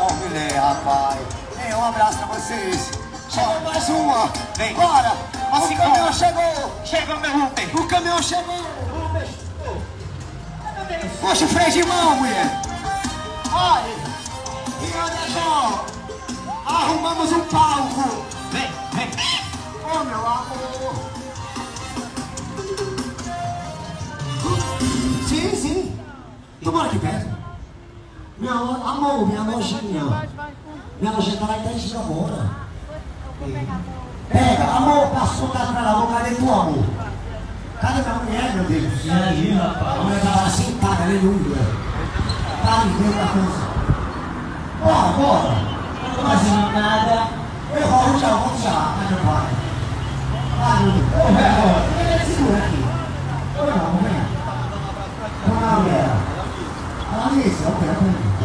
Filé, rapaz. Um abraço pra vocês. Chegou mais uma. Vem. Bora. O caminhão chegou. Chegou, meu Uber. O caminhão chegou. Puxa o freio de mão, mulher. Olha. E olha só. Arrumamos um palco. Vem, vem. Oh, meu amor. Sim, sim. Toma aqui perto. Minha amor, minha lojinha. Minha lojinha tá lá em 10 de namora. Pega, amor, passou o carro pra lá, cadê tu, amor? Cadê minha mulher, meu Deus? E aí, rapaz? A mulher tava lá sentada, aleluia. Tá me dentro da coisa. Bora, bora. Não tô fazendo nada. Eu vou já, mas não vai. Vai, segura aqui. Oi, não, vem. Vamos lá, mulher. Fala isso, eu quero comigo.